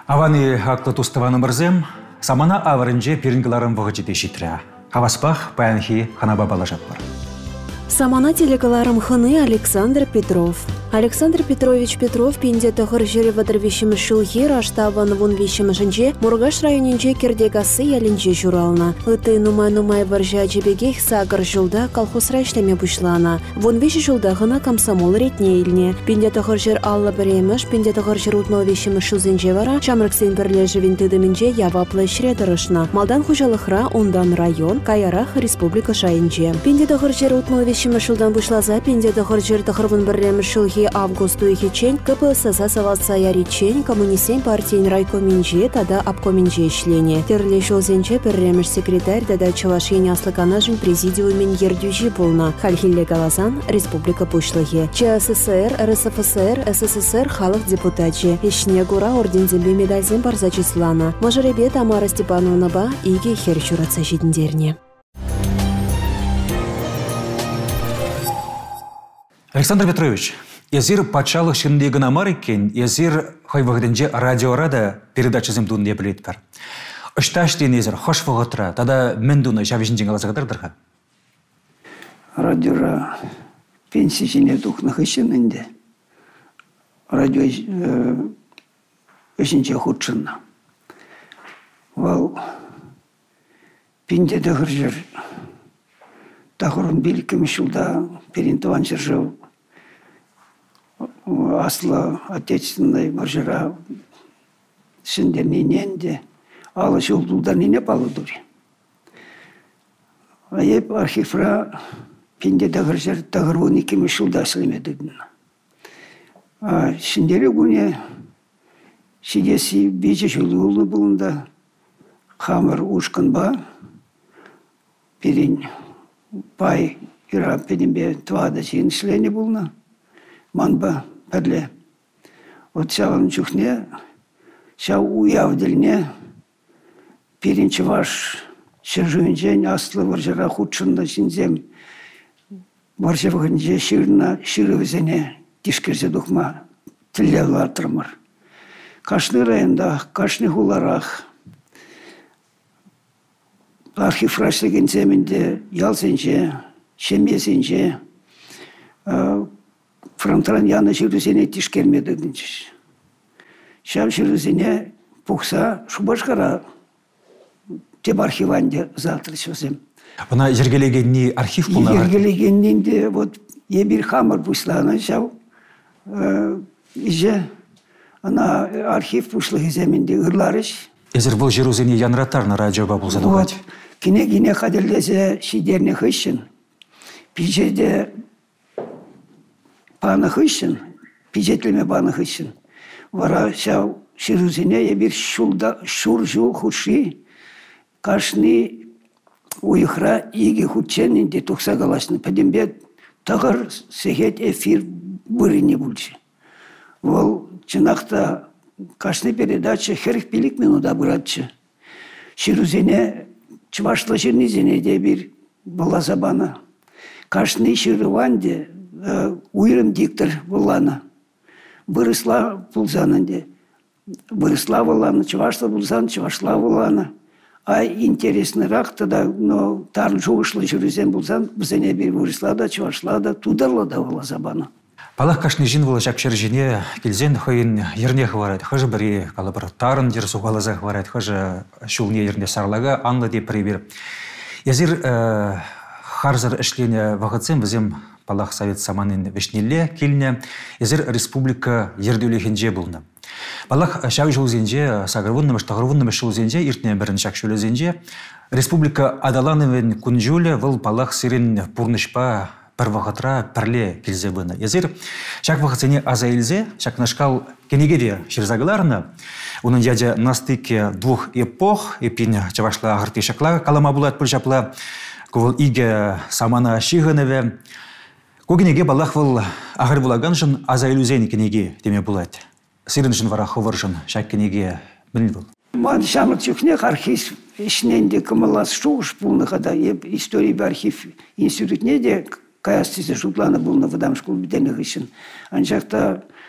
Аваны аклы туставаны мырзем, самана аварынже перінгіларын вғы жете шитря. Хаваспах паянхи ханаба балажап бар. Самана телекаларым хыны Александр Петров. Александр Петрович Петров пенде тұғыр жері вадырвешімі шылғер аштаван вон вешімі жінже Мургаш районенже кердегасы ялінже журална. Үті нумай-нумай варжа жебегех сағыр жылда колхозра іштеме бұшлана. Вон веші жылда ғына комсомол ретне еліне. Пенде тұғыр жер аллы біреміш, пенде тұғыр жер ұтнау вешімі шылзенже вара, чамрыксен бірле живен тыдымінже яваплы шредырышна. Малдан хужалықра ондан район, Каярах республика жайынже. Пенде тұғыр жер ұтнау вешімі шылдан бұшлаза, пенде тұғыр жер тұғырвын біреміш шылғы августу ихичень КПСС саватса яричень коммунисен партийн райкоминже тада обкоминже ишлене. Терле шолзенче перремеш секретарь тада чавашень аслыканажын президиумен ердюжи болна. Хальхилле галазан республика пушлыхе. ЧССР, РСФСР, СССР халық депутатче. Ишне гура ордензембе медальзен барза числана. Мажаребе Тамара Степановна ба иге хер чуратса жидіндерне. Александр Петрович, езір патшалық шындегі намар екен, езір хайвағденже радиорада передачызым дуын білет бар. Үшташ дейін езір хош вағытыра, тада мен дуыны жавишін аласа қадырдырға? Радиора пенсия жіне дұқнық ішінінде. Радио үшінше худшынна. Вал пенде дұғыр жыр. Тағырын белікім шылда перентуан жыржау. Асла отечественной маржара сендерненен де алы жолдулдан ине палудури. Айып архивра пенде дағыржар тағырвон екеме жылда слемедігін. Сендері күне сидесі бейже жолуылы бұлында хамыр ұшқын ба перен пай ира пенембе туада жиын шлені бұлына. Манба пәрле. Вот сявын чухне, сяв уявдельне, перенче ваш шержуінжен аслы варжара худшында синзем варжавғынже ширывізене тишкерзе дұқма тіллевлар тұрмыр. Кашны райында, кашны хуларах, архив рашлеген земінде ялсенже, шемесенже, фронтран яны жүрізене тишкермеді дінчіш. Шам жүрізене пұқса шубашқара теп архиванде завтра сөзім. Бұна ергелегенні архив бұлна? Ергелегеннен де вот ебір хамыр бұшланы шау. Иже ана архив бұшлығы земінде ұрларыш. Езір бұл жүрізене янратарны радиоба бұл задуғад? Кіне қадірлезе шидерне хыщын. Пижеде панах ищен, пижетлеме панах ищен. Вара шау ширузине bir шуржу худши, кашни уйхра иги худченінде тухса галашны. Падембе тағыр сехет эфир бұрыне бұлчы. Ол чынақта кашны передача херх пилик минуда бұратчы. Ширузине чывашлы жирнизине де bir была забана. Кашны шируванде уйрым диктор булана. Вырысла пулзананде. Вырысла булана, чувашла пулзан, чувашла булана. А интересный рак тогда, но тарын жуышлы жүрізен булзан, бізене бір вырысла да, чувашла да, тударла да була забана. Палах кашны жин була жапшыр жине келзен хойын ерне хварайд. Хожы бірі калабыр тарын жер суғалаза хварайд. Хожы шулне ерне сарлага аңлы деп бірі. Языр харзыр ішлене вағытсен бізем Палах Совет Саманын вешнелле келіне езір республика ердеулехенже болны. Палах шау жолзенже, сағырвыннымыш, тағырвыннымыш жолзенже, иртіне бірін шақ шөлезенже, республика адаланывен күнжөлі выл палах сирен пұрнышпа бір вағытра пірле келзе бұны. Езір шақ вағытсене аза елзе, шақ нашқал кенегеде шерзағыларына, оның яде настыке двух эпох, эпин чавашла ағырты шақла калама бұлат бұл жапла, көвіл иге самана шиғыныве, Когенеге балах выл ағыр булаган жын аза илюзейні кенеге деме болады. Сирін жын вара ховыр жын шак кенеге білін бұл. Ман шамык чухнех архив ішненде кымылас шуғыш бұлны қада история архив институтне де каястызе жупланы бұлны вадам школ бітені ғышын. Анжақта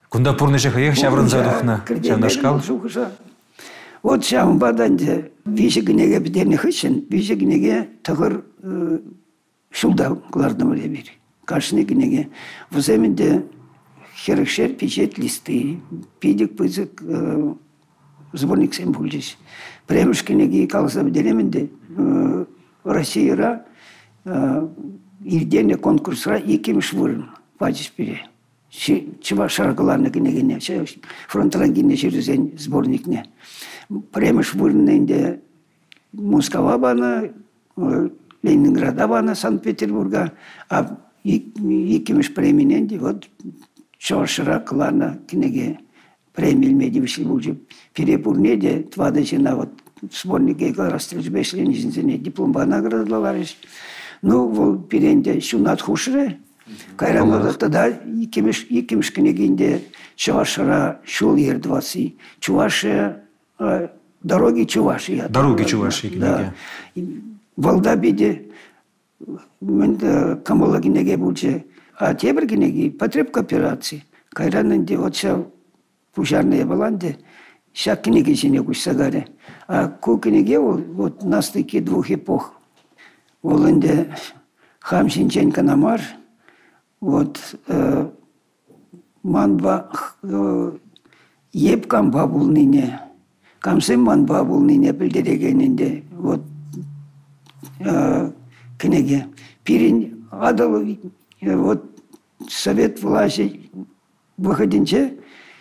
Кунда пурнышек ех шаврын задухна чанашкал. Вот шам баданде вишегнеге бедерне хышын, вишегнеге тагыр шулда глардым ребир. Кашны гнеге. В земенде херекшер печать листы, пидик пызык сборник сем булдис. Премшкенеге калса бедеременде Россияра ирдене конкурсра икимиш вырын пачис пере. Чыва шаркаларны гнегене, фронтлангине жүрүзен сборникне. Премиш вырынненде Москва бана, Ленинграда бана, Санкт-Петербурга, а икимиш преминенде вот чоршыра кыларна кинеге премил медивишли булжу. Перепурнеде твадачина вот сборнике растрельж бешлен диплом наградаларыш. Ну, вол перенде шунат хушре. Кайран тогда икимиш княгинде чувашара шул ердвасы. Чувашия дороги Чувашии. Дороги Чувашии. Да. Волда биде камола гинеге булче. А тебер гинеги потреб кооперации. Кайраннде вот ша пужарные баланде ша книги сине кушсагаре. А ку книге вот на стыке двух эпох. Волынде хамсинчен канамар. Вот манба епкам бабулнине, камсем манба бабулнине билдирегенинде вот книге. Пирин адал вот совет власти выходинче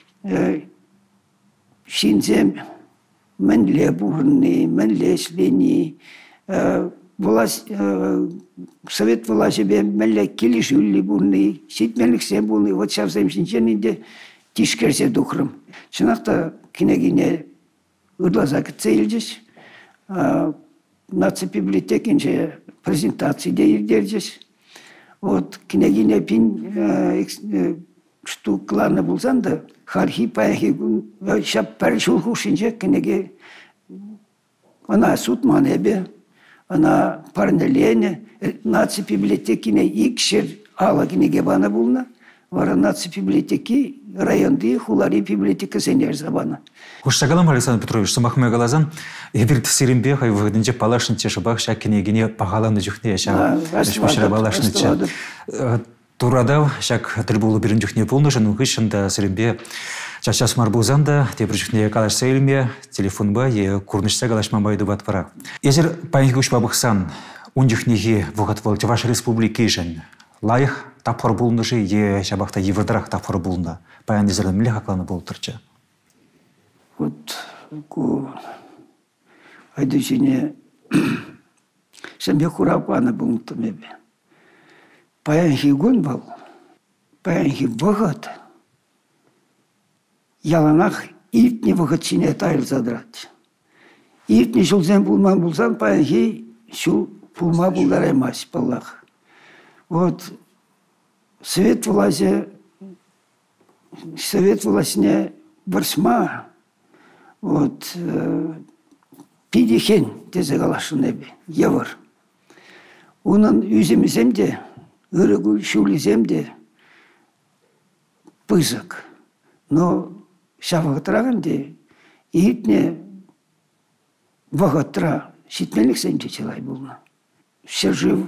шинзем менле бурни, менле слени власть совет власти бе менле килишүлли бурни, ситмелик се бурни вот шавсем шинченинде тишкерсе духрым. Чынакта княгине ырлаза кытсейлжес, нация библиотекинче презентации дейдержес. Вот княгиня пин штук клана булсан да хархи паяхи шап паршулху шинче княге она сутман эбе она парнелене нация библиотекине икшер ала княге бана булна вара нация библиотеки районды хулари библиотека сенер забана. Куштагалам Александр Петрович, сумахме галазан, ебир тсирим хай выгодинче палашниче шабах ша княгине пахаланы жухне ша шпашра балашниче. Турадав шак трибулу бирин жухне полнышын угышында сиримбе чачас марбузанда тебір жухне калаш сейлме телефонба е курнышта галашман байды батпара. Езер паинхуш бабықсан он жухнеге вогатвал Чуваш республики жен. Лайх тапхор булныжы е шабахта еврдрах тапхор булна. Паян езерден миле хакланы болтырчы. Вот ку айдучине сэмбе хурапана бунтамебе. Паян хигун был, паян хибогат. Яланах итни вогатчине тайл задрать. Итни шулзен булман булсан паян хи шул пулма булдаремась паллах. Вот совет власти не барсма. Вот пидихен тезегалашынеби евр. Унан үземиземде, ырыгу шулиземде пызык. Но шаватраганде итне вагатра ситмелик семде челай булна. Все жив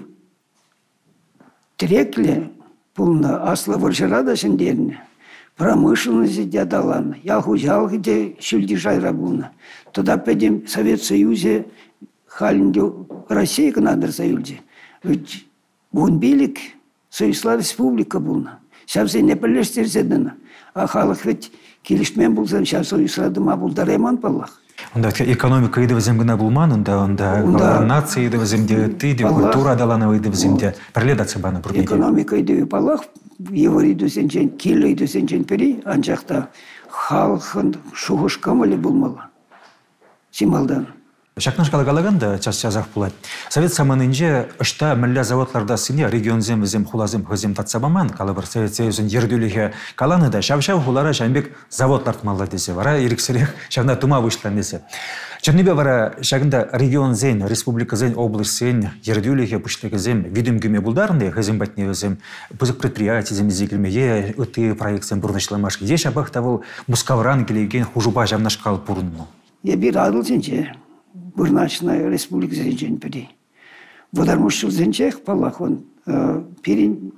трекле булна асла варшарада сендерне. Промышленность дядалана. Я хужал, где шильди жайра булна. Тогда пойдем в Совет Союзе, халинде Россия к надр союзе. Ведь бун билик, Союзла республика булна. Сейчас не полезтерзедена. А халах ведь килишмен булзан, сейчас Союзла дома булдареман паллах. Онда экономика иде земгна булман, онда нация иде земде, ты иде культура далана иде земде. Приледаться бана бурбеде. Экономика иде паллах. Евори дүсенчен, килой дүсенчен пери, анчақта халқын шуғышқамалы болмалы. Сималдан. Шакнаш калагалаганда час жазақ булат. Совет саманынже ышта милля заводларда сыне регионзем зем хулазем хызем татсабаман калабыр Совет Союзын ердөліге каланыда шавшав хулара шамбек заводлар тмалла десе. Вара еріксірек шавна тума вышлан десе. Чернебе вара шагында регион зен, республика зен, область зен, ердөліге пушлеге зем, видимгеме булдарны, хызем батневе зем, пызык предприятий зем зигілме, е ыты проект зем бұрнышлымашки. Е шабақ тавыл мускавран келеген хужуба жамнашқал пұрынну. Я bir adıl zince, Bırnaçna Respublik zincen pedi. Vodarmuşçul zincek palakon pirin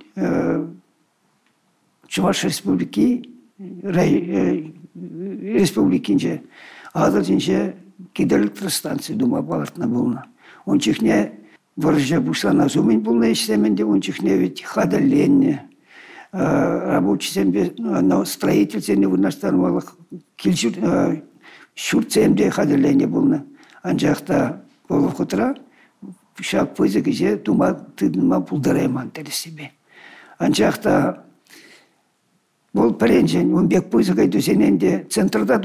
Çuvaş Respubliki Respublikince adıl zince kiderlik станции дума балартна bulna. Он чихне варжа бушла на зумен bulna işleменде, он чихне ведь хадаленне. Рабочий зембе, но строитель зембе вырнаштан малых килчур шурцемде хадаленне bulna. Анжақта болып құтыра, шақ пөзі кеже тума тыдыма пұлдарайман тәрі себе. Анжақта бол пәренжен, өнбек пөзі кайды сененде центрда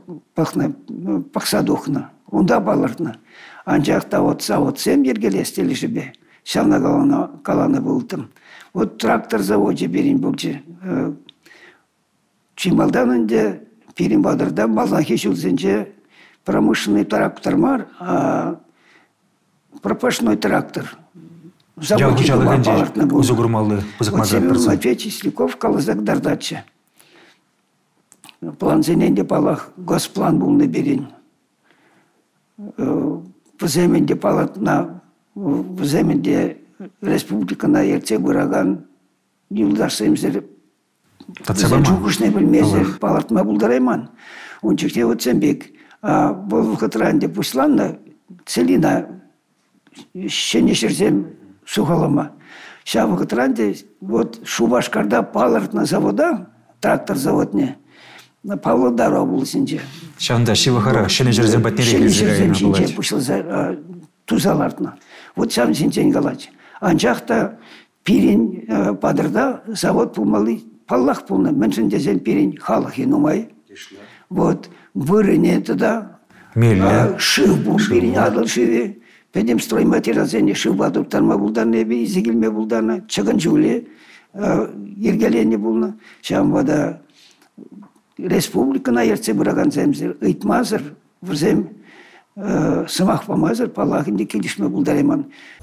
пақса дұқна, онда балырдына. Анжақта от сем ергелестелі жібе, шавна қаланы болдым. Вот трактор заводе берін болжы. Чималданынде перін бадырда малахи жүлзенже промышленный трактор мар, а пропашной трактор. Заводе дома балартна был. Вот Семен Матвеевич Сляков калазак дардача. План зененде балах, госплан был наберен. В земенде палатна, в земенде республика на ерце бураган, юлдашсемзер, жукушный бөлмезер палатма булдарайман. Он чекте вот зембек. А был в Хатранде пусланна целина щенешерзем сухалама. Ща в Хатранде вот Шубашкарда палартна завода, трактор заводне, на Павлодару обласынде. Шанда шивахара щенешерзем батнереге щенешерзем шинчен пушыл тузалартна. Вот сам синчен галач. Анжақта пирин падырда завод пулмалы паллах пулна. Меншінде зен пирин халахи нумай. Вот. Вырыне туда, шив был, перенядал шиве, педем стройматериал зене шив бадур тарма булдарны, изегилме булдарны, чаганчуле, ергелене булна, шам вода республика на ерце бураган земзер, ыйтмазыр, врзем сымах памазыр, палахынде келишме булдареман.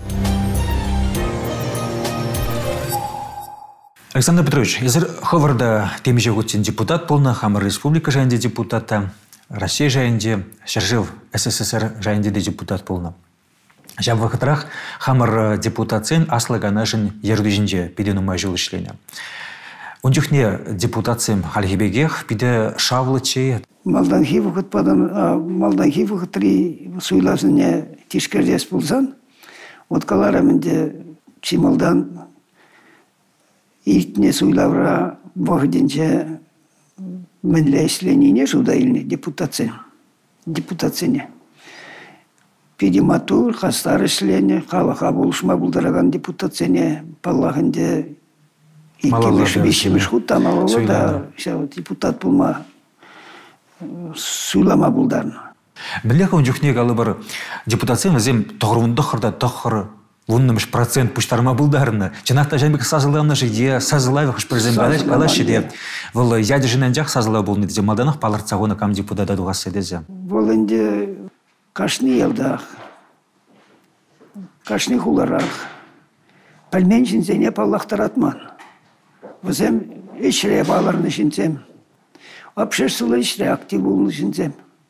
Александр Петрович, езір ховарда темеже өтсен депутат болна, Хамыр республика жайынде депутата, Россия жайынде, Шержев СССР жайынде де депутат болна. Жаб вақытырақ Хамыр депутатсен аслығана жын ердежінде педенума жыл ішлені. Ондюхне депутатсем алгебегех пиде шавлыче. Малданхи вақыт падан, малданхи вақытри суйласыне тишкердес болсан, от калараменде чималдан İltne suylавра вахдинче менле исленіне жудайлы депутатсене. Педиматур, хастар ислене, халаха болушма булдараган депутатсене, паллахынде иккелеш бешемеш хуттан алалы да депутат булма суйлама булдарны. Білеха жүхне калы бір депутатсен өзем тоғырвынды қырда тоғыры вуннымыш процент пуштарма булдарны. Чынақта жәмбек сазыланы жиде, сазылай вақыш президент балаш жиде. Вол яды жинан жақ сазылай болны дезе, малданақ паларцағыны кам депутата дуғасы дезе. Вол енді кашны елдақ, кашны хуларақ, пәлмен жинзене паллақтаратман. Візем ішре баларны жинзем. Апшеш сылы ішре актив болны жинзем.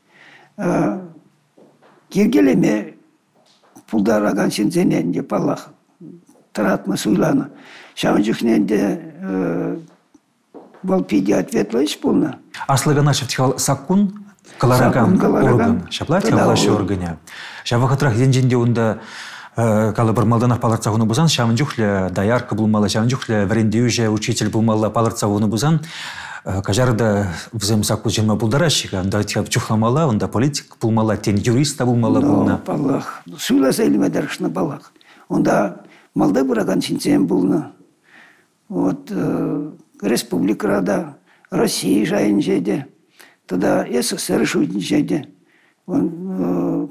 Кергелеме пулдараган синзененде паллах таратма суйлана. Шаван жүхненде валпиди ответлайш полна. Аслыгана шевтихал саккун калараган орган. Шаплати алашы органя. Шава хатрах денженде онда калы бір малданақ паларцағыны бұзан, шаван жүхлі даярка бұлмалы, шаван жүхлі врендеюже учитель бұлмалы паларцағыны бұзан, кажарда взем саку жема булдарашика, да тяп чухламала, онда политик булмала, тен юриста булмала булна. Паллах, суйласа илме дарышна балах. Онда малда бураган чинцем булна. Вот республикада, Россия жайын жеде, тогда СССР шуйын жеде.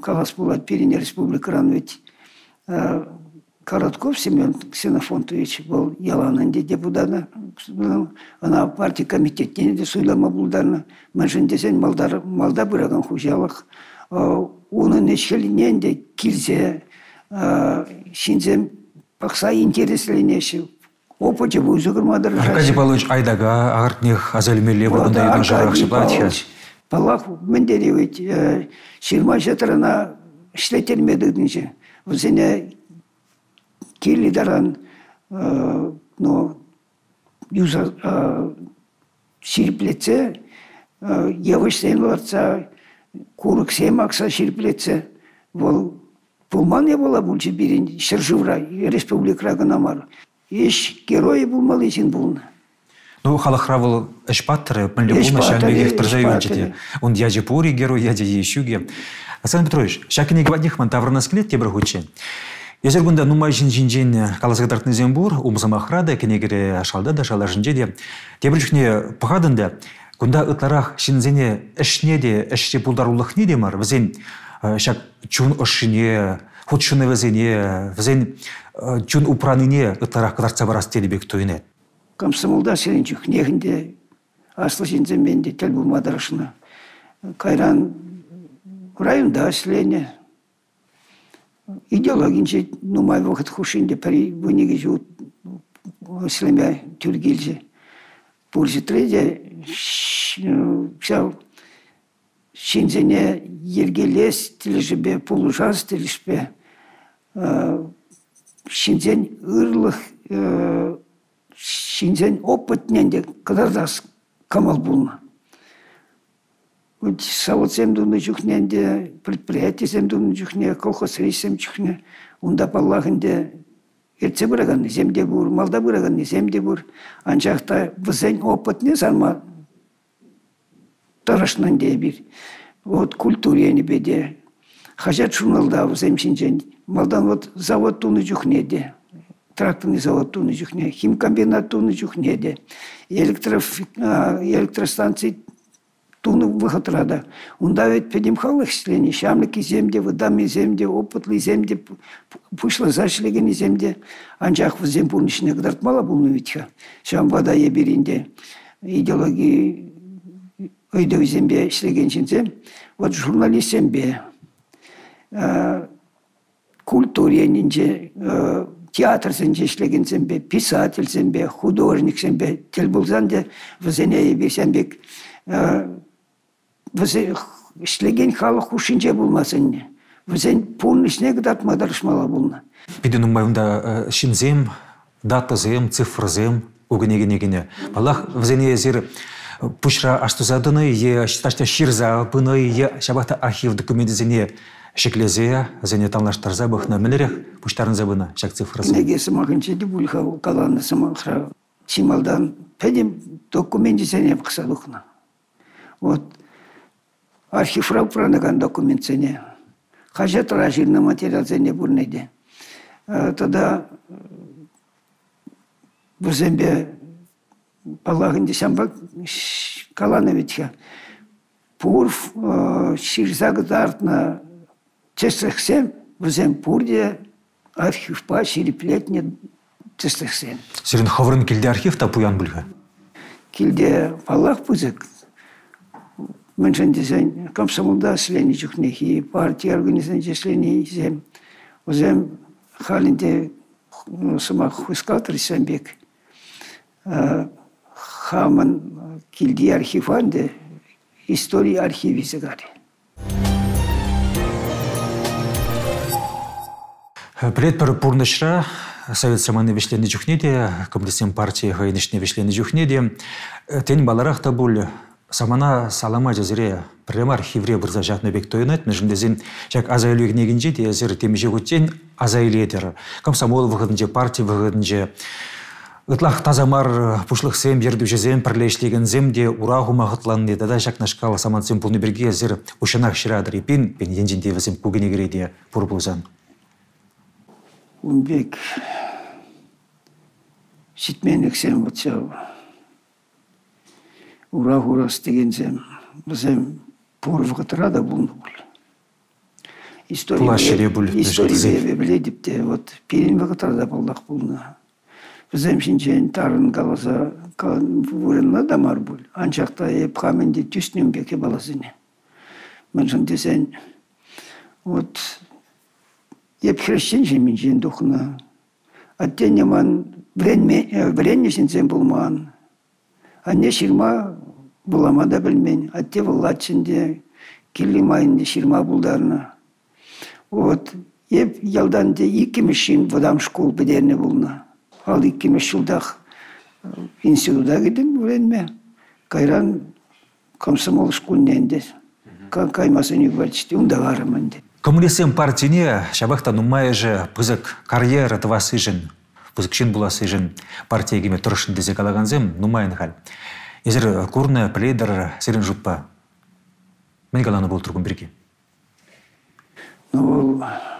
калас булат Перене республикаран ведь Коротков Семен Ксенофонтович был ялананде депутаты. Она партия комитетіне де суйлама булдарны. Мәжін десен малда бұраған хужалық. Оның ешкелінен де келсе, шинзем пақса интересленеші. Опыте бұл зүгірмадыр. Аркадий Павлович айдага ағыртнех азалмелі бұрындайдан жарақшы платьяч. Палақ міндеревет 20 жатырына ішлетермедігінші. Өзіне Кили даран, но юза ширплеце, явышсен ларца, курык семакса ширплеце, вол пулман я была бульче бирин, шерживра, республика Ганамар. Еш герои булмал için булна. Ну, халахравал эшпаттеры, панлебуна, шамбегих прозаевичете. Он яджи пори герой, яджи ещуге. Александр Петрович, шакине гвадних мантаврна склет тебе брахуче. Езергунда нумай жин каласгатартны зембур, умсамахрада, кенегере ашалда да шалар жинжеде. Тебричне пахадында, кунда ытларах шинзене эшнеде, эшре пулдаруллах недемар, везен шак чун ошине, худшуны везен чун упраныне ытларах кадарца барас телебек тойнет. Комсомолда сенчух негінде, аслы шинземенде тел булмадарышына. Кайран районда аслене. Идеологинче нумай вахыт хушинде пари вынеге жут слемя тюргильже. Пурже треде вся шинзене ергелес тележебе полужаз тележбе шинзен ырлых шинзен опытненде кадардас камал булна. Савод земдуны жүхненде, предприятие земдуны жүхне, колхоз рейсем жүхне, унда паллахынде ерце бұрағанны земде бұр, малда бұрағанны земде бұр. Анчақта візен опытне санма тарашнан де бір. Вот культурияны беде. Хажат шуналда візем шинжен. Малдан вот завод туны жүхнеде. Тракторный завод туны жүхне, химкомбинат туны жүхнеде. Электростанции туны выход рада. Унда ведь педимхалых члены, шамлики земде, выдами земде, опытлы земде, пушлы зашлегени земде, анчах в земпурничне гдарт мала булны витха. Шам вода еберинде идеологии өйдө зембе шлеген зем. Вот журналист зембе, культуренинже, театр зембе шлеген зембе, писатель зембе, художник зембе, телбулзанде в зене ебе зембек. Шлеген халық хушинче булмасын. Візен пулнышне гдат мадарышмала булна. Биден умайында шинзем, датазем, цифрзем, угенегенегене. Балах візене езер пушра аштузадыны, е шташта ширза быны, е шабахта архив документизене шеклезе, зене танлаштарза бахна мелерех пуштарын забына, шак цифрзем. Неге самахынче дебульха каланы самахра чималдан педем документизене бақсадухна. Вот архиврау пранаган документсене. Хажат ражирный материал зене бурнеде. Тогда в зембе палагынде самбак калановича. Пурф ширзагдартна честехсем в земпурде архив па шириплетне честехсем. Сирен хаврын килде архив та пуян бульга. Килде палах пузык. Меншен десен комсомолда члены жүхнех и партия организации члены зем. Озем халинде самах хуискалтер сембек. Хаман килди архиванде истории архивизе гари. Предпар пурнышра Совет Саманы вешлены жүхнеде, коммунистен партия хайнышне вешлены жүхнеде. Тень баларах табуль Самана салама жазыре прямо архивре бірза жатны бек тойынат, межіндезен жак азайлы негінже де зір темеже көттен азайлы етер. Комсомол вғыдынже, партия вғыдынже. Ытлах тазамар пушлық сем, ердуші зем, пірлешлеген зем де урағыма ғытлан деді. Да жак нашкал саман сем пулны берге зір ұшынақ шырадыр епен, пен енжінде візем көгіне кереде пұрбылзан. Унбек шитменік сем бұтсау. Урах-урас деген зем, бізем пұрвға тұрада бұлны бұл. история биле деп те вот пирин вакытарда болдак булна. Bizim şimdi tarın kalasa vurunla da marbul. Ancak da hep kamende tüsnüm beki balasını. Ben şimdi sen вот hep Hristiyan şimdi dokuna. Atten yaman vrenme sen bulman. Anne şirma bulamada bilmen. Atte vallahi şimdi kilim ayında şirma buldarına. Вот hep yıldan da iki mişin vadam şkol bederine bulna. Al 2 yılda instituta gittim öğrenme. Kayran komsomol şkolunde. Kaymasın üniversite onda varım ende. Коммунистсем партийне шабахта нумай же пызык карьера твасыжын, пызыкшин буласыжын партиягеме тұрышын дезе калаганзем нумайын хал. Езір курны плейдер серин жутпа. Мен каланы бол тургун бирки. Ну,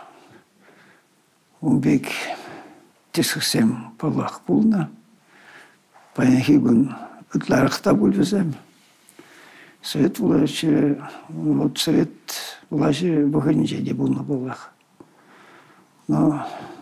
он бек тесексем палах булна. Паяхигун ытларыхта булвезем. Совет влаще, вот совет влаще выходниче не булна палах. Но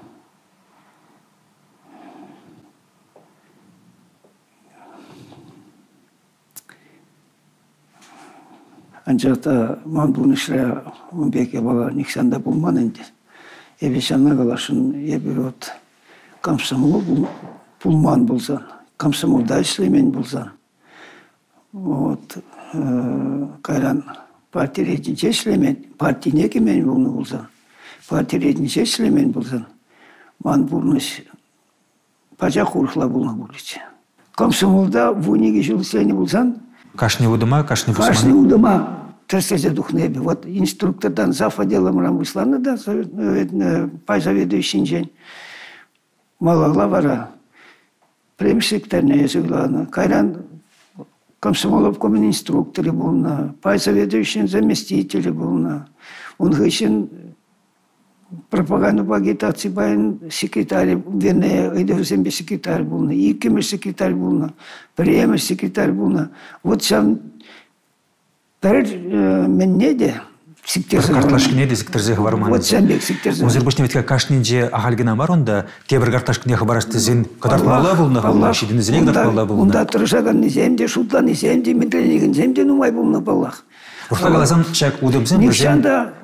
ancak da mandun işle on beke bala niksanda bulman indi. Ebi şanna kalaşın ebi ot kamsamolu bulman bulsan, kamsamolda işlemen bulsan. Ot kayran parti rejince işlemen, parti ne kemen bunu bulsan, parti rejince işlemen bulsan, man bulmuş pacak urhla bulna bulucu. Kamsamolda bu ne geçiyor seni bulsan, Кашни удыма, кашни бусман. Кашни удыма, терсезе духнеби. Вот инструктордан зав. Отделом Рамбуслана, да, пайзаведующий день. Малала вара. Премсекторная языклана. Кайран комсомоловком инструкторы был на. Пайзаведующий заместители был на. Он гыщен пропаганду по агитации байын секретарь, вернее, идевзембе секретарь был на, икемеш секретарь был на, приемеш секретарь был на. Вот сам перед менне де секретарь. Картлашкине де секретарь говорман. Вот сам бек секретарь. Озер бушне ветка кашнинже ахалгина бар онда тебір карташкине хабарашты зен кадартмала был на халла, шидин зенек дартмала был на. Онда тұрышаган неземде, шутлан неземде, медленеген земде нумай был на баллах. Урта галасан чак удымзен. Никшанда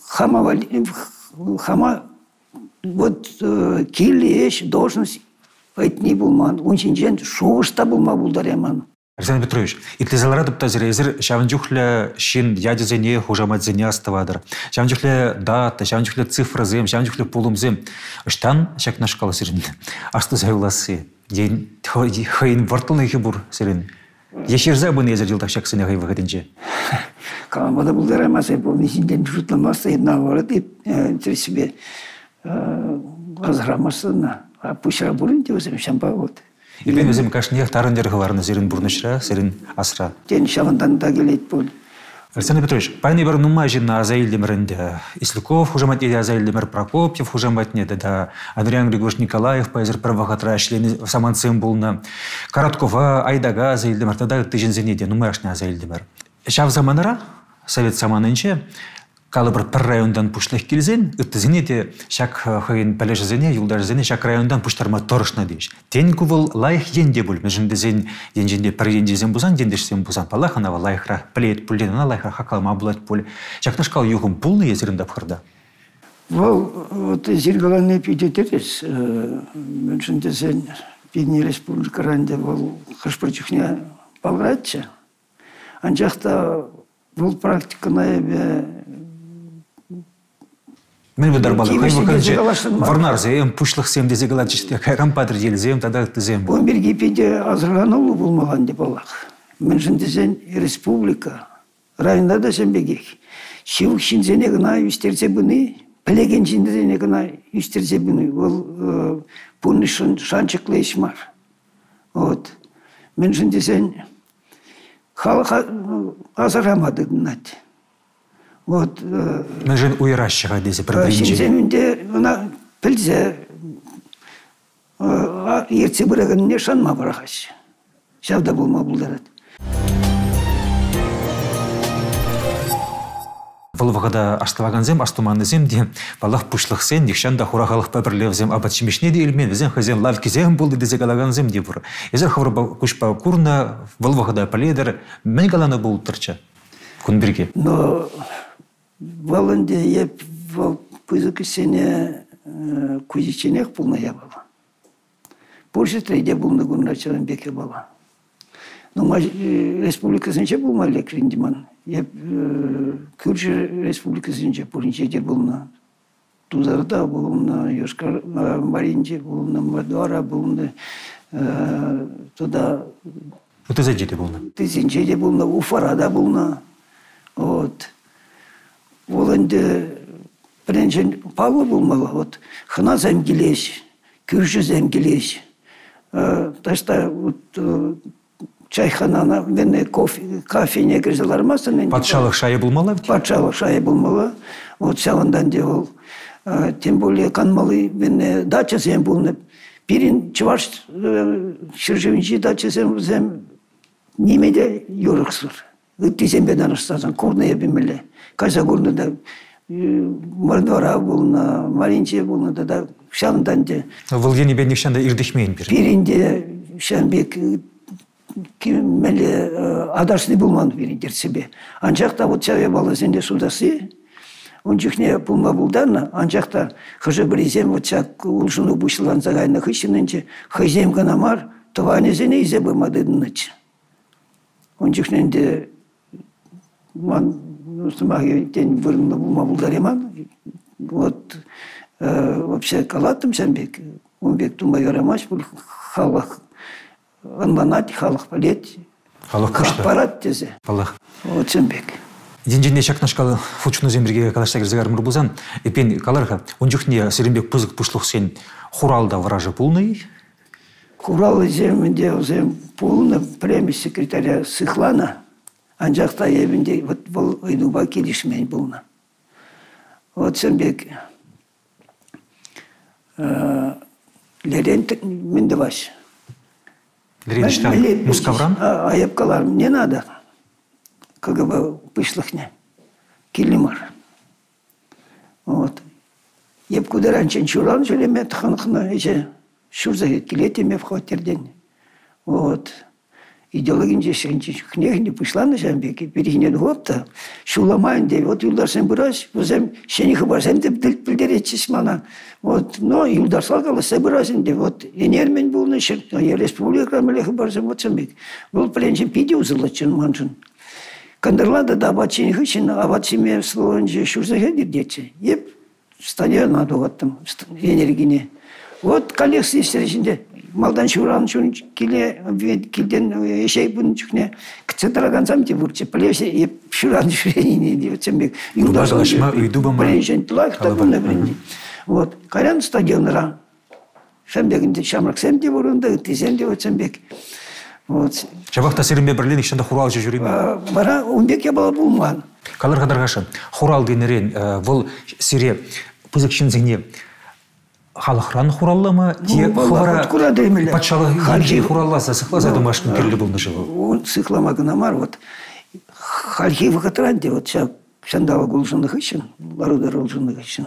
хама вот килли еш должность айтни булман, унчинчен шуышта булма булдареман. Александр Петрович, и ты заларадып тазыр езір шаванчухля шин ядезене хужамадзене астывадыр. Шаванчухля дата, шаванчухля цифразем, шаванчухля пулумзем. Штан шак на шкала сирин. Асты зайласы. День хайын вартылны хибур сирин. Ешерза бын езір жылдақ шак сыне хай выходинче. Каламада булдарамаса, полнесінден жұртламаса, една варады, себе азырамасына. А пушра бурын те өзім шампа вот. И мен өзім кашнех тарын дерховарны сирин бурнышра, сирин асра. Тен шавандан да келет бол. Александр Петрович, пайны бір нума жинна Азаилдемірінде. Исликов хужамат еді Азаилдемір Прокопьев хужамат неді, да Андриан Григорьевич Николаев пайзыр провокатора шлені саманцем болны. Короткова, Айдага Азаилдемір, тада тыжынзенеде нумарашны Азаилдемір. Шав заманара, совет саманынче, калыбыр пір райондан пушлых келзен, үттізінеде шак хайын пәлежізене, юлдарызене шак райондан пуштарма торышна дейш. Тен кувыл лайық енде бұл, межіндізен енженде пір ендезен бұзан, дендешсен бұзан палаханава лайықра пілет пүлден, ана лайықра хақалма бұлат пүл. Шакнашқал юғым пулны езерінде пқырда? Вот зергаланы пидетерес, межіндізен Пидни республикаранде бұл қашпырчықне балғратча. Анжақта бұл практикана ебе Мен выдар балы, хай ваканче варнар зем, пушлых сем дезе галанчиште, кайрам падр ел зем, тада зем. Он берги пиде азырганолу булмаган деп алак. Мен жындезен республика, районда да сен бегек. Шивық шинзене гына үстерсе бұны, пілеген шинзене гына үстерсе бұны. Ол бұны шанчықлы ешмар. Вот. Мен жындезен халық азырамады гынат. Вот. Мен жын уйрашчыға дезе бір бірінче. Шинземінде она пілзе ертсе бірігінне шанма бірағаш. Шавда болма бұлдарады. бұл вағада аштываганзем, астуманызем де балақ пұшлықсен, декшанда хурағалық пәбірлевзем, абатшимешне де илмен, візен хазен лавкизем болды дезе галаганзем де бұр. Езер хавыр күшпа курна, бұл вағада паледер, мен галаны бұл тұрча, күн бірге. Но валынде еп пызық сене күзіченек бұлна я бала. Больше трейде бұлны күнна чағын беке бала. Но республикасынче бұлма лекриндиман. Еп Күрші республикасынче пұрынче де бұлна. Тузарда бұлна, Йошкар Маринче бұлна, Мадуара бұлна. Туда... Тызенче де бұлна? Тызенче де бұлна, Уфарада бұлна. Вот. Оланды бірінші палы бұлмала. Вот. Хына земгелес, Күрші земгелес. Ташта чайханана, мене кофене кірзілармасын. Патшалық шайы бұлмала? Патшалық шайы бұлмала. Вот сявандан де ол. Тем более канмалы мене дача зем бұлны. Бірін чываш шыржывінчі дача зем немеде юрықсыр. Үттізем бедан ұстазан, құрны ебімелі. Кажа құрны да Мордора бұлна, Маринче бұлна да сявандан де. Бұл ені бен нешанда ирдішмейін бір? Бірінде шәнбек кемелі адашны бұлман біріндер себе. Анчақта вот чаве бала зенде судасы, он жүхне бұлма бұлдарна, анчақта хыжы бірізем вот чак ұлшыны бұшылан зағайна хыщынынче, хызем ғанамар, тұване зене изе бұмадыдыныч. Он жүхненде ман ұстымағы тен бұрынды бұлма бұлдар еман. Вот вообще калатым сәнбек, он бек тұма ярамаш бұл халық. Анланат, халық палет, ақпарат тезе. Палық. Вот сәнбек. Денженде шақнашқалы фучуны земберге калаштагер зағар мұрбузан. Эпен каларға, он жүхне Серембек пызық пұшлық сен хуралда вражы пулный? Хуралы земінде өзем пулны премия секретаря Сыхлана. Анжақта ебінде бұл ұйнуба келішмен бұлны. Вот сәнбек. Лерентік менде баш. Лерентіштан Мускавран? Аяпкаларым не надо. КГБ пышлықне. Келімар. Вот. Еп кудеранчен чуран жөлеме тұханықына еше шурза келетеме в хватерден. Вот. Идеологинче шенчен княгіне пышланы жәнбеке. Перегінен ғопта. Шуламайын деп. Вот юлдарсен бұраш. Өзем шенихы барсен деп білдеретшіс мана. Вот. Но юлдарсал қалысы бұрасен деп. Вот. Енермен болны шыр. Республика мәлеқі барсен. Вот сәнбек. Бұл пленшен пиде ұзылатшын маншын. Кандырлады да абатшенихы шын. Абатшеме слованче шурзаға дердетші. Еп стадия надо оттым. Енергіне. Вот коллекция іштерешінде. Малдан шуран шун келден ешей бұн жүхне кцетраган сам те бұрчы. Плесе еп шуран шурейіне деп сәнбек. Юлдашма үйду бама. Пленшен тылайықта бұнна бірінде. Вот. Қайран стадионыра. Сәнбегінде шамрак сәм де бұрынды, тезен де өтсәнбек. Вот. Чабақта Серембе бірлен ішінде хурал жүреме? Бара, онбек я бала бұлман. Қалар қадарғашы, хурал денерен, бұл сере пызықшын зіне халықран хураллама, те хвара патшалы хуралласа, сықласа думашқын келі бұлны жылы? Он сықламағына мар, вот. Хальхи вақытранде, вот, шандалы ғолжындық үшін, барудар ғолжындық үшін.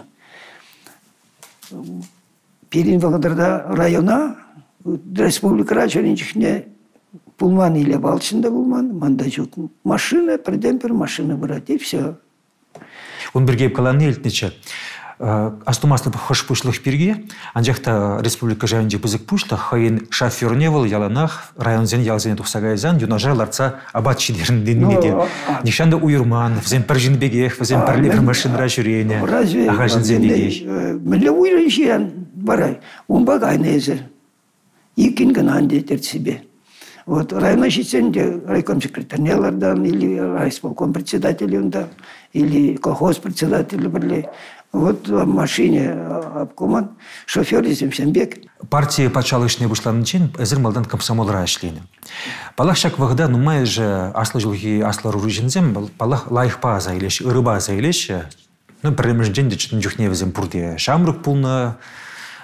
Перин вағыдарда района, республика жөнінчікне пулман или балшында пулман, манда жоқ. Машина, бірден бір машина бұрады, и все. Он бірге каланы елтнечі. Астумаслы хош пушлых перге, анжақта республика жайынже бізік пушта, хайын шоферне был яланах, районзен ялзене тухсагайзан, юнажа ларца абатчидерін денмеде. Нишанда уйырман, взем пәржін бегех, взем пәрлевір машинра жүрене. Разве? Мілі уйрын барай, он багайны езір. Екін гынан детер себе. Вот района шитсенде райком секретарнелардан, или райисполком председателем, или колхоз председателем бірле. Вот в машине обкоман, шофер десем Сәнбек. Партия патшалышне бұшланын чен, әзір малдан комсомолра әшлені. Балақ шак вағда нумай же аслы жылғы аслы рұрыжынзем, балақ лайықпа азайлеш, ұрыба азайлеш, піріміжден де чүтін жүхне візем бұрде шамрық пулны,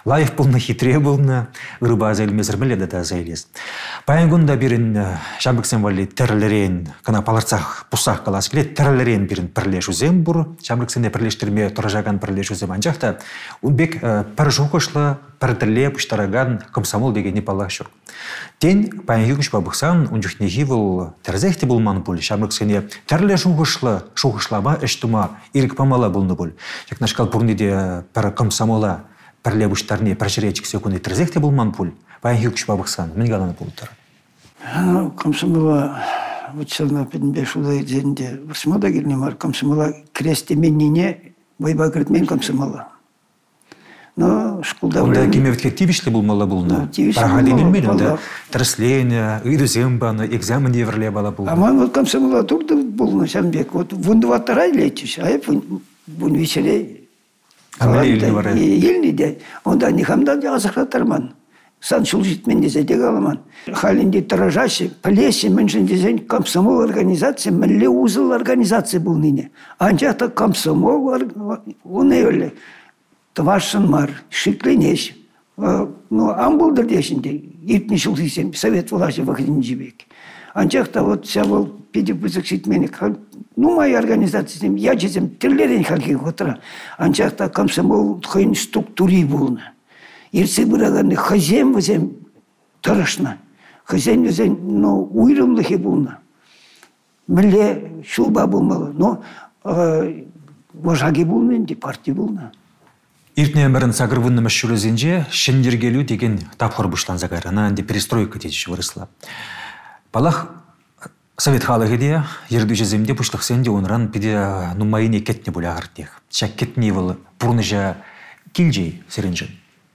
Лайф полна хитре болна, ырба зайлмезір міледі да зайлез. Паянгунда бірін шамбыксен вали тірлерен, кана паларцах пусақ қалас келет, тірлерен бірін пірлешузем бұр, шамбыксенде пірлештірме тұржаган пірлешузем анжақта, унбек пір жуқышлы, пір тірле пұштараган комсомол деген непалақ шур. Тен паянги күш бабықсан, унжықнеги бұл тәрзәхті болманы бұл, шамбыксене тірле жуқышлама іштума ирік памала болны бұл. Жакнашкал пұрнеде пір комсомола пірле бұштарне піршіречік секунды тәрзәхті болманы бұл. Паянги күш бабықсан, мен ғаланы болдыр. Комсомола вычална пенбе шулай зенде высмода келне бар комсомола кресте меннине бойба кіртмен комсомола. Но школда онда кемевітке тивишлі болмала болна. Парағаден елмен, онда тіріслені, үйрізембаны, экзамен деверле бала болна. Аман вот комсомола турды болна шамбек. Вот вундуваттара лечиш, а вун вечере. Амале елні бар. Елні де. Онда нихамда азықратарман. Сан шул житмен дезе де қаламан. Халинде тыражашы, плесе меншін дезен комсомол организация, мінле узыл организация бұл нене. Анчақта комсомол, оны өлі. Твашын мар, шикленеш. Ну, ам болдыр дешінде. Ертін шул десем, совет власти вақытын жібек. Анчақта вот ся бол педе бұзық житменік. Ну, моя организация, я жезем, тірлерен халки қотыра. Анчақта комсомол қойын структури болны. Ерсе бұрағаны хазен візем тұрышна. Хазен візем, ну, уйрымлығы болна. Міле шулба болмалы. Но вожаги болны, де партия болна. Иртне өмірін сағырвынны мүшшілізінже шендергелу деген тапқыр бұштан зағарына әнде перестройка тетіші вырысла. Балақ совет халығы де, ерді жеземде бұштық сенде оныран пиде нумайыне кетне бұлі ағыртнех. Шак кетне выл бұрны жа келжей сірінжін.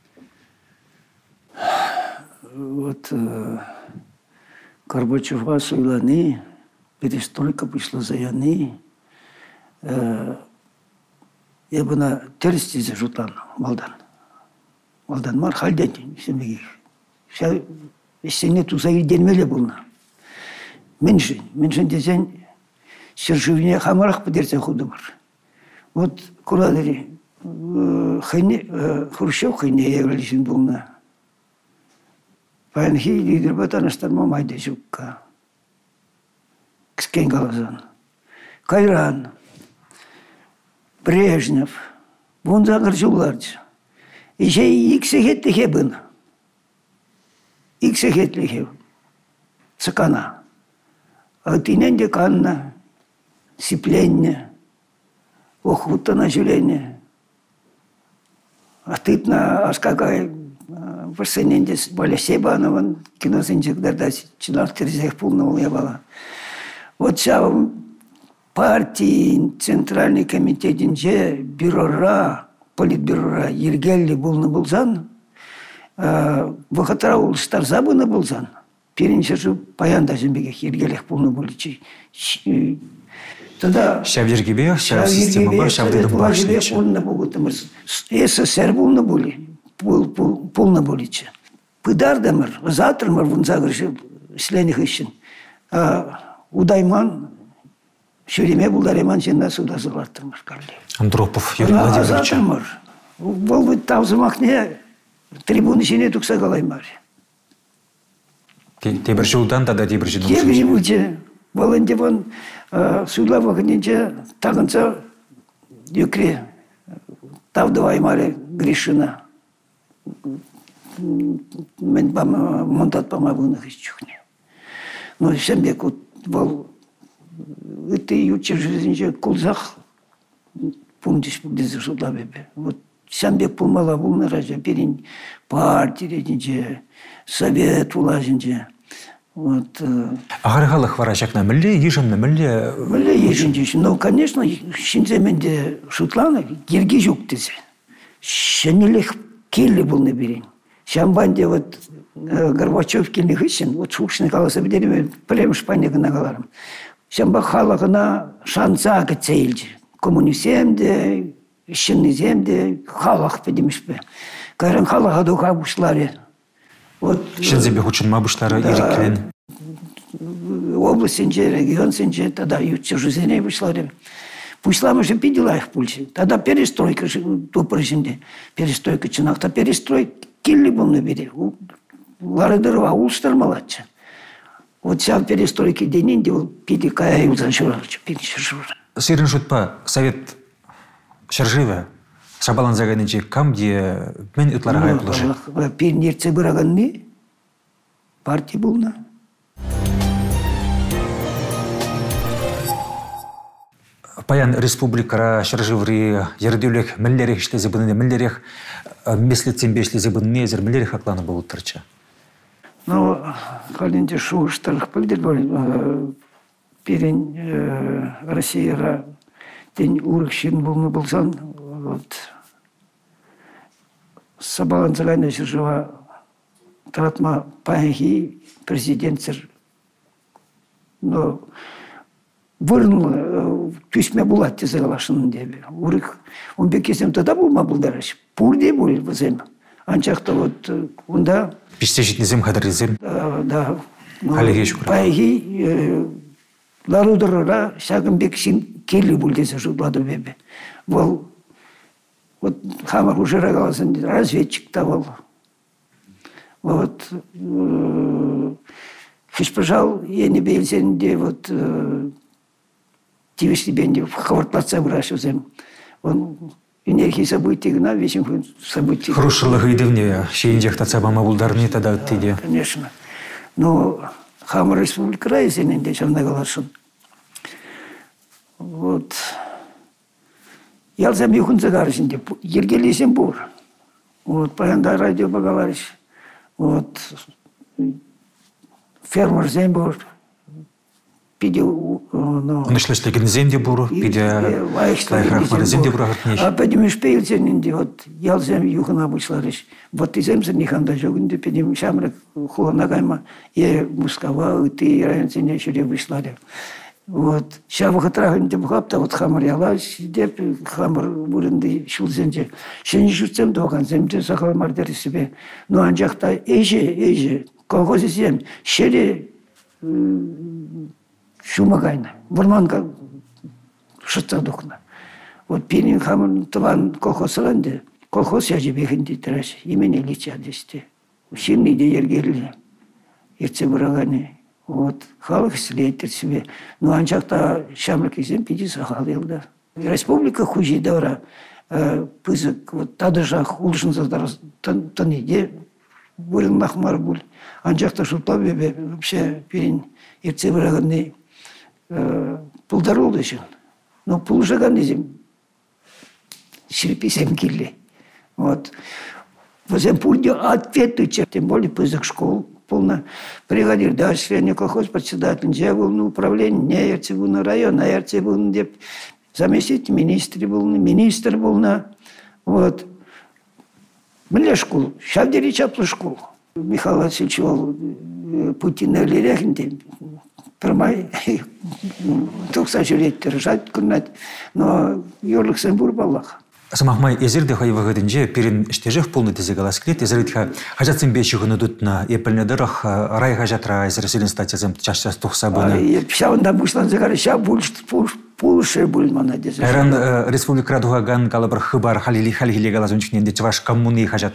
Вот Горбачевға сойланы, перестройка пішла заяны. Я бұна терістезе жұтан, малдан. Малдан мар халден, семеге. Сене тузайы денмеле бұлна. Меншін дезен серживіне хамарақ бідерсен худы бар. Вот курадыры, Хрущев хайне еврелесін бұлна. Паянхи лидер батаныштар мамайды жүкка. Кіскен қалазан. Кайран. Брежнев, вон загыржуларды. Иже иксегетті хебін. Иксегетлі хеб. Цыкана. Атинен де канна, сипленне, охута на жүленне. Атытна аскакай варсененде баля себанован киносынчыктарда чынар терзех пулна я бала. Вот сау партии Центральный комитетинже бюрора, политбюрора Ергелли болны болзан, вахатара улыстар забыны болзан. Переншершу паянда жембегех Ергеллих болны болычы. Тогда Шавергебе, шав система бар, шавдыдым башны. СССР болны боли, полны болычы. Пыдардамыр, затырмыр вон загыршы слених ищен. Удайман Шереме булдареман сенна суда зылаттырмыр калли. Андропов Юрий Владимирович. Азатырмыр. Бол бұд тавзымақне трибуны сене тұқса қалаймар. Тебір жылдан тада тебір жылдан. Тебір жылдан. Бол әнде вон сула вағыненше тағынса юкре тавдываймары Гришина. Мен монтат пама бұнық ішчіхне. Но сәмбек бол это ючер жизнь кулзах пундиш будезы шуда бебе. Вот сәмбек пулмала булны ража перин партия ретинче, совет улажинче. Вот. Ағарғалық вара жақна мүлі, ежімні мүлі? Мүлі ежінче. Но, конечно, шинземенде шутланы ерге жоқ дезе. Шенелек келі булны берин. Шамбанде вот Горбачев келі хышын, вот шукшыны қаласа бідеріме прям шпанегіна қаларым. Шамба халығына шанса кәтсейлді. Коммунисемде, ішініземде халық бедеміш бе. Кайран халыға доға бұшлары. Шынзебе хучын ма бұшлары ерекілен? Областенже, регион сенже, тада ютчы жүзене бұшлары. Пусть же пидела их пульсе. Тогда перестройка тупоржинде. Перестройка чинахта перестройка килли был на берег. Ларадырова улстар молодцы. Вот вся перестройки деньги был пиди кая и узаншурачы. Сирин шутпа совет шарживе. Шабалан заганычы камде мен ытларға айыплыжы. Пирнерце бұрағанны партия болна. Паян республикара шарживри ердеулек миллерек ішлезе бұныне миллерек меслетсен бешлезе бұныне зер миллерек акланы болу тұрча. Ну, калинде шуштарх пылдер бол перен Россияра день урықшын болны болсан, вот Сабалан заганды жива таратма паяхи президентсер, но вырнул түйсме булат тезі қалашының дебі. Урық, он бекесем тогда болма бұлдараш. Пурде бол бізем. Анчақта вот онда... Пиште житнезем қадырезем. Да. Қалеге шүкір. Паяхи ларудырыра шағын бекшін келі бұл десе жұлады бебе. Бол, вот хамар ұжыра қаласын дейді, разведчик-та бол. Вот, фишпажал, я не бейлсен де, вот, тивешли бенде, хавартплаца вырашиваем. Он энергии событий гна, весим событий. Хрушылығы идевне, шейіндек тацабама бұлдарны тада өттейде. Конечно. Но хамар республика райзенінде шамна қалашын. Вот. Ялзам юхун загарышынде, ергелесен бур. Вот, паянда радио поговоришь. Вот, фермер зем бур. Пиде, ну... Он ишлешлеген земде буру, пиде лайхрахмары земде буру агартнеш. А пойдемеш пейлсенінде, вот, ялзам юхун абышларыш. Вот, иземсен ниханда жогынды, педем шамрак хулана кайма, е Мускава, и районсене шуре вышларе. Вот. Сейчас выхотрагынде бухапта, вот хамар ялаш, деп хамар бурынды шулзенде. Шени шутсем доған земде сахаламардары себе. Но анжақта эйже, колхоз зем, шере шумагайна. Бурманга шутса докна. Вот пирин хамар тыван колхоз аланды, колхоз яжы бекінді тіраш, имени лича десте. Ширный де ергерлі, ерце бұрағаны. Вот, халық слейтер себе. Но анчақта шамрак изем пиди сахал елда. Республика хужи давра пызык, вот тадыжақ улшын саздар таниде бурын махмар буль. Анчақта шулта бебе вообще перен ерце бұрағаны пулдар олды үшін. Но пул жаған изем шірпесем келі. Вот. Возем пульде ответы, тем более пызык школ. Полно бригадир, да, члены колхоз, председатель, я был на управлении, не я был на район, а я был на заместитель министр был на, вот. Мне школу, сейчас деречаплу школу. Михаил Васильевич Путин на Лерехнде, первый, только жюлет держать, но Люксембург баллах. Самахмай езерде хайвагадынже перен штежев полный тезегалас клет, езеритха хажатсын бешігіні дұтна, епілнедірах рай хажатра езерселен статизм чашчас тұқса бұны. Пшауында бұшлан зігары, ша пулшы бұлмана дезі. Әрін республика дуғаган калабыр хыбар халили галазын чүненде чуваш коммуны хажат.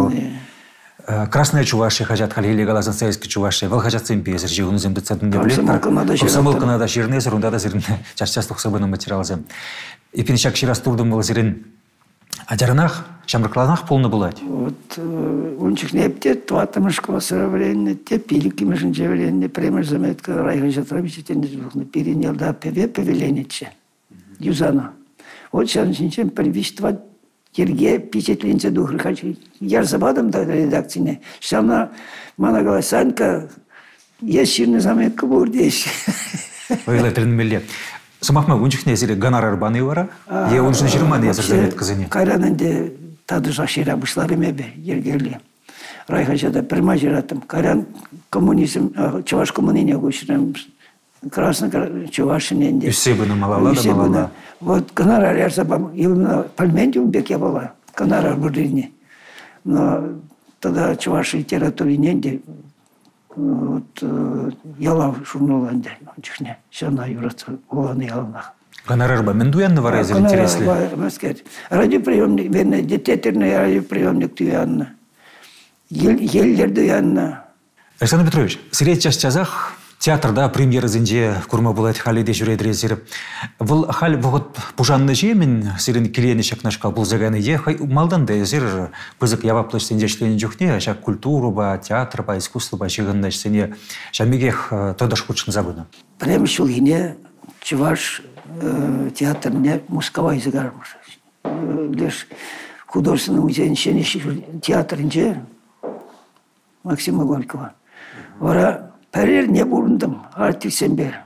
Красная Чувашия хажат халили галазын советский Чувашия, вал хажатсын безер жегуны земді цадын деблет. Комсомолка нада жирне, сұрында да зіріне чашчас тұқса бұны материалзым. И пеншак ширас турдым был зерен. А жарнах, шамракланах полно булать. Вот унчих не те тватамышкова сравнение, те пилики меженжевление, прямо заметка райга травичительный на перенял да повеленече. Юзана. Вот сейчас ничем привести Сергей впечатленце дух хочу. Я забадам до редакции. Сама мана голосанка есть сильная заметка бурдесь. Ой, летрин миллет. Самахма унчих незеле гонорар баны вара, я он же жирман языр замет кызыне. Кайрананде тады жашира бушлары мебе ергерли. Райхачада прямо жиратым. Кайран коммунизм, чуваш коммунине гуширам. Красно чувашиненде. Үсебіні малала да малала. Вот гонорар ярсабам, именно пальментиум бек я была, гонорар бурдине. Но тогда чуваши литературиненде вот ялав журналанде, чихне, все на юрат, уланы яланах. Гонорар ба мен дуянны вара езер интересли. Радиоприемник, вернее, детекторный радиоприемник дуянна. Елдер дуянна. Александр Петрович, сирет частязах театрда премьера зенде курма булайт халиде жүреді резер. Бұл хал бұғыт пужанны жемен сирен келені шақнашқа бұл заганы е, малдан да езер бұзық яваплыш сенде шлені жүхне, шақ культуру ба, театр ба, искусство ба жығынна сене жамегех тодаш худшын забыны. Прямо шулгине чуваш театрне мусковай загармыш. Лишь художественный музей театрынче Максима Горького. Вара перер не бурындым, артисем бер.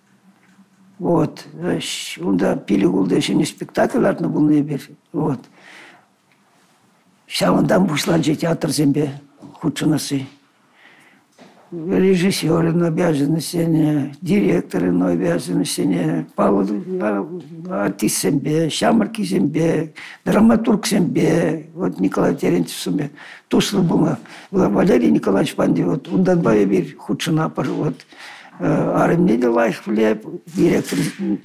Вот. Онда пилигулда шене спектакльларны булны бер. Вот. Шавандан бушланче театр зембе худшынасы. Режиссеры обязанности, директоры обязанности, артист сембе, шамарки сембе, драматург сембе, вот Николай Терентьев сембе, туслы бума, Валерий Николаевич Панди, вот Унданбай бир худшина пар, вот Арымне Делаев Леп, директор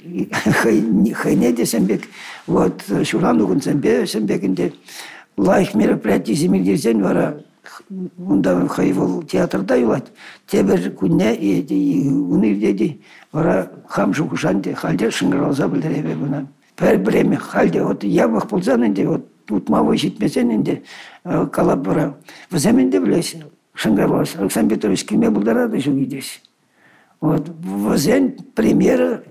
Хайнеде сембек, вот Шурану сембе сембекинде, лайх мероприятий земельдерзен вара. Онда хайвал театрда юлат. Тебер күнне и унир деди. Вара хамшу кушанде халде шыңгыралза білдіребе бұна. Пәр біреме халде вот ябақ болзанынде вот тут мавы жетмесенінде калап бара. Взаменде білесі шыңгыралза. Александр Петрович кеме бұлдарады шу гидес. Вот взен премьера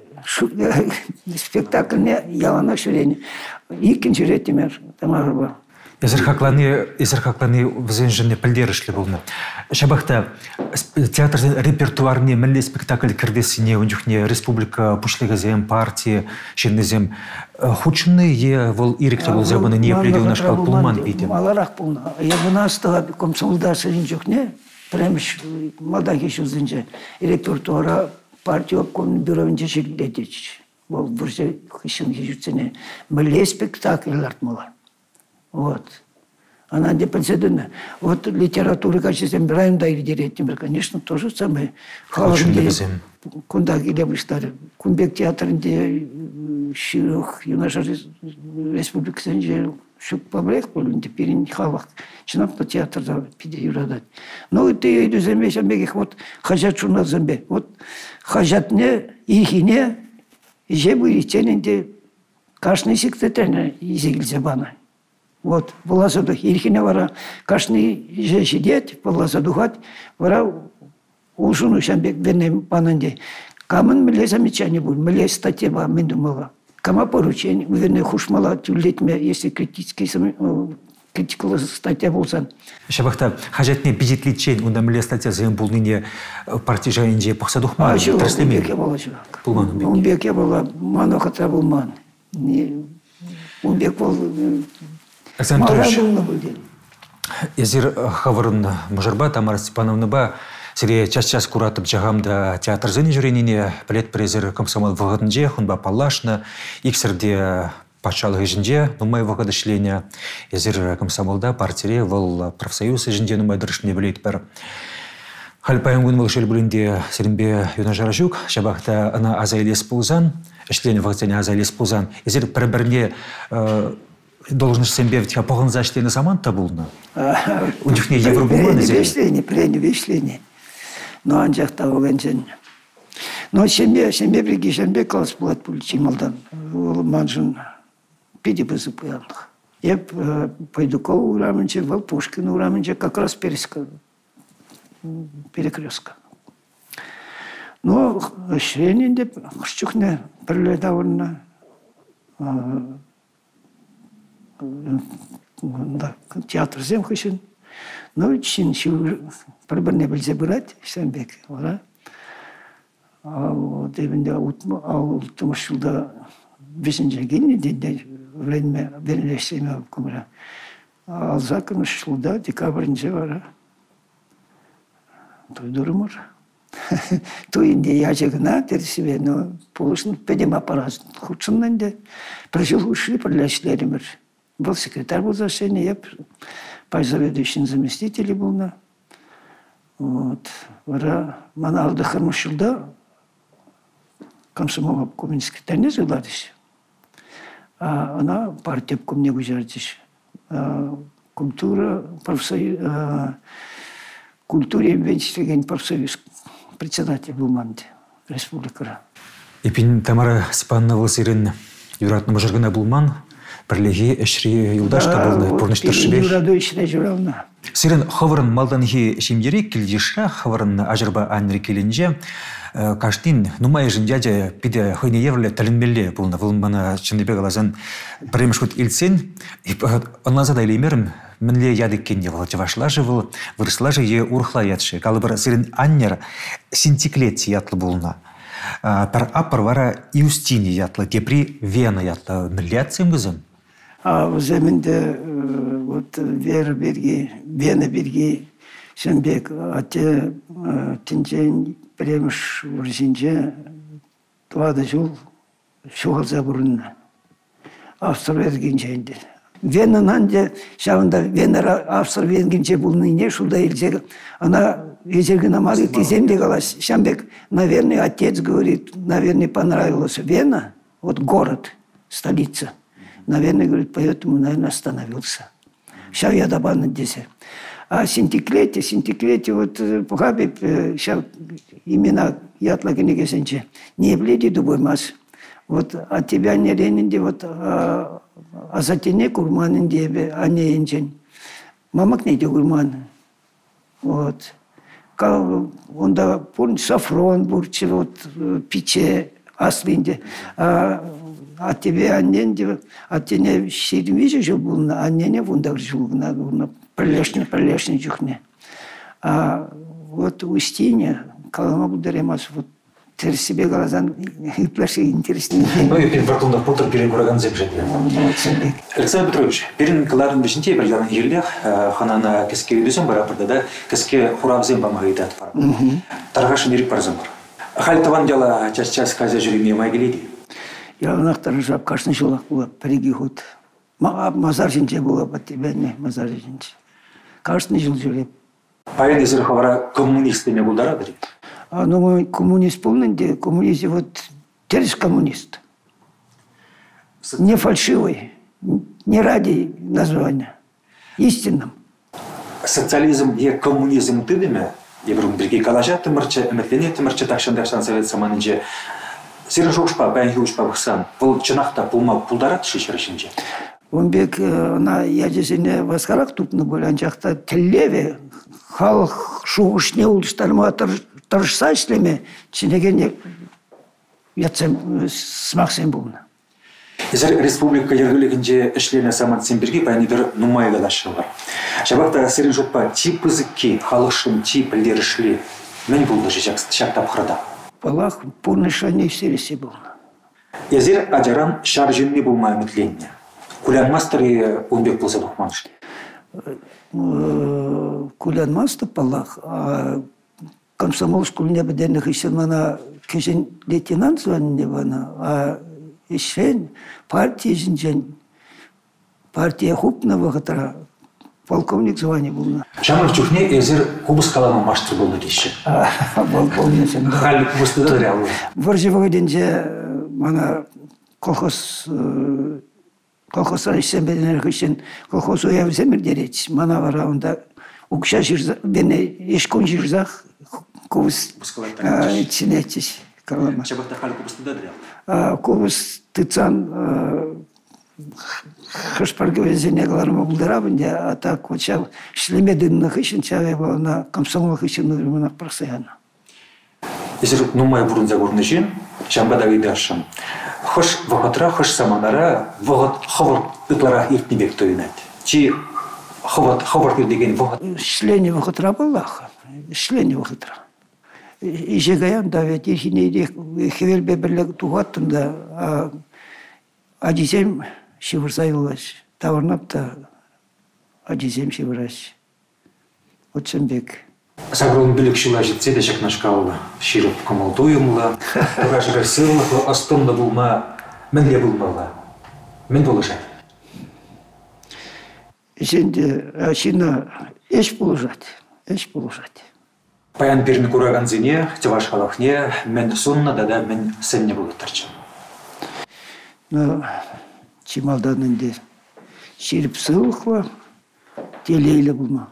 спектакльне ялана шүрені. Икінші ретімер тамағы бар. Езерхакланы взенжіне пілдерішлі болны. Шабақта театрдың репертуарне мүлі спектакль кірдесіне өндіхне республика пұшлығызем, партия, шеннезем. Худшыны е вол иректе бол забыны не определенно шкал пулман бейді. Маларақ пулна. Я бұна астыға комсомолда сырын жүхне, прәміш малда кешу зінже. Репертуара партия обкомның бюровінде шекілдетечі. Ол бүрсе хышын кешуцене. Мүлі спектакльлар мала. Вот. Она не подседана. Вот литература качеством районда или директор, конечно, тоже самое. Кунда гилебыштары. Кунбек театрында широк юнаша республика сенже шук побрех болунде перин халак. Чинапта театрда пиде юрадат. Ну и ты иду зембе шамбегих вот хажат шурнал зембе. Вот хажатне ихине жебу речененде кашный секретарь изегилзе бана. Вот, волосадух, ирхине вара, кашны же сидеть, волосадухать, вара ушуну шамбек венем пананде. Камын миле замечание будет, миле статья ба, мен думала. Кама поручение, вене хушмала тюлетме, если критикала статья болсан. Шабахта, хажатне бюджетличен, унда миле статья заем булныне партия инже пахсадухма. Унбеке была чувак. Унбеке была, ману хата был ман. Унбек был... Александр Петрович, езер хавырын мұжырба Тамара Степановна ба, сире час-час куратып жағамда театр зәне жүреніне, білет презер комсомол вғыдынже, хұнба палашны, иксірде патшалық ежінде, нұмай вғыды шлене, езер комсомолда партире, выл профсоюз ежінде нұмай дұрышыне білет бір. Халпайын күн вылшел бүлінде сиренбе юна жара жүк, шабақта ана азайлес пулзан, шлене вғыдзене азайлес пулзан, езер бір-бірне должность сембевить, а погон заштейны саман-то булна. У них не евробуланы. Вешление. Но анжақта оғанжен. Но сембе пригишенбе класс булат пуличи малдан. Ол манжын пиди бызы пуянлық. Еп Пайдукова ураменче, вал Пушкина ураменче, как раз перекрестка. Но шрененде хщухне бірле довольно театр зем хышын. Ну, чин пробырне білзе бұрат, Шамбек, ола. Ал дебінде ұлттымыш жылда 5-нче генне денде време берілесеме көмірі. Ал закыныш жылда декабрінже бара. Той дұрымыр. Той инде яжығына терсібе, но полышын педем аппарат худшыннан де. Прожил ушли проляшлеримір. Был секретарь был зашение, я заведующий заместитель был на. Вот. Вара мана алды хырмыш жылда комсомол коммунистский теннис уладыш. Она партия обкомне гужардыш. Культура, профсоюз, культуре венчислеген профсоюз председатель был манде республикара. Епин Тамара Степановна сирен юратны мыжыргына булман, бірлеге әшри юлдашта болды, пұрныштыр шыбек. Юраду ішіне жүравна. Сирен хавырын малданхи шимдері келдеші, хавырын ажырба анри келінже, каштин нумай жындяде пиде хойне еврле талинмелле булна, вылмана чындебек алазан премешкут илсен, онлаза да илемерім, мінле ядык кенде валчы вашлажы выл, вырыслажы е урхла ятшы, калыбыр сирен аннер синтиклет ятлы булна. Пар апар вара Иустини ятлы, тепри Вена ятлы милляциям гызым. В земінде вот Вера берги, Вена берги, Шенбек, ате тинжен премеш варжинже, твада жол шуғалза бұрынна. Австр вергенженде. Венанан де, шағында Венера Австр вергенже бұлныне, шулда елжегі, она вечерга на маленький земле голос. Шамбек, наверное, отец говорит, наверное, понравилась Вена, вот город, столица. Наверное, говорит, поэтому, наверное, остановился. Сейчас я добавлю здесь. А синтиклете, вот похабиб, сейчас имена ятлагенеге сенче, не бледи дубой масс. Вот от тебя не рененде, вот а затене курманенде, а не инчен. Мамак не гурман. Вот. Он да помнит сафрон, бурчи, вот пиче, аслинде. А тебе анненде, а тебе ширмиже жил был, а не вундав жил, на прилешне чухне. А вот Устиня, Калама Бударемас, вот теперь себе глаза и плаши интереснее. Ну и перед бортом Путер перегураган земжетне. Александр Петрович, перед каларын бешенте бір ялан ерлях, ханана кеске үйдесен барапырда да, кеске хурав земба мағайдат бар. Тарғашын ерік бар зембар. Хал таван дела час казя жүреме майгелейді? Яланақ таржап, қашны жолақ была, переги ход. Мазар жинче была, под тебя не, мазар жинче. Қашны жыл жүреп. Паян езір хавара коммунистыне бұлдара дырек? Ну, коммунист полный, коммунист, вот, терс коммунист. Не фальшивый, не ради названия, истинным. Социализм и коммунизм тыдыме, еврум бірге калажа тымырчы, үмітлене тымырчы тақшан совет саманынже, сирін жоқшпа, бәйін жоқшпа бұқсан, бұл чынақта пулма пулдарат шешірішінже? Он бек на ядесіне васқарақ тупны бол, анчақта тіллеве, халық шуғышне ұлыстарыма тұрышса ішлеме, чынеген ятсам, смақсен болна. Езір республика ергілігінде ішлене самат сенберге бәйінедер нумай ғадашы бар. Жабақта сирін жоқпа тип ызыкке, халықшын тип ілдері шле, мен болды жақтап қырда. Балақ полный шане сересе болна. Езір аджаран шар жөніне болмай үмітленне. Кулян мастері онбек болса дұқманыш. Кулян мастер балақ, комсомол школіне бідерніх ішін мана кешен лейтенант званіне бана, а ішен партия жінжен, партия хупна вағытыра, полковник звание болна. Жамыр чухне езір кубыс калама маштыр болны дейші. Болна сен. Халі кубысты да реалы. Варжевығы денже мана колхоза ішсен беденер ішен колхоз ояв земір дереч. Мана вара онда укша жирзақ, бені ешкон жирзақ, кубыс чинетчиш. Жабақта халі кубысты да реалы. Кубыс тыцан хашпаргы везене қаларыма бұлдарабын де, а так вот шал шлемедінніх ішін чаве болна комсомолық ішін ұдырмынақ прақсаяна. Езір нумай бұрын загорны жен, жамбада гайдашым. Хош вағытра, хош саманара, вағыт хавыр ұтлара ертнебек тойынат. Чи хавыр деген вағыт? Шлені вағытра боллаха, шлені вағытра. Ижегаян да вет ехіне хевербе бірлігі туғаттында, адизем шивырсайылаш, таварнап та адизем шивыраш. Отсенбек. Сагрон білік шыла жетсе де шақнашқауылы, ширып комалдуымла, ұғашыға сырлықлы астымда бұлма, мінле бұлмала. Мен болышай. Сенде шина еш болышат, еш болышат. Паян Перми кураганзине, Теваш халахне, мен сунна дада мен сенне булыттырчы. Ну, чималданын де шеріп сылықла, телейлі бұлма.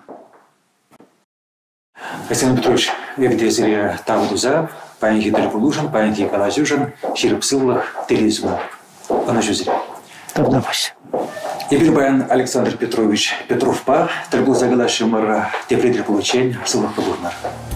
Александр Петрович, егдезіре тавдуза, паян хидр булушын, паян хикалазюжын, шеріп сылық, телезуна. Ана жүзіре. Табдамаш. Ебір баян Александр Петрович Петровпа, тірбул загала шымыр тепредір получень сылық бұлынар.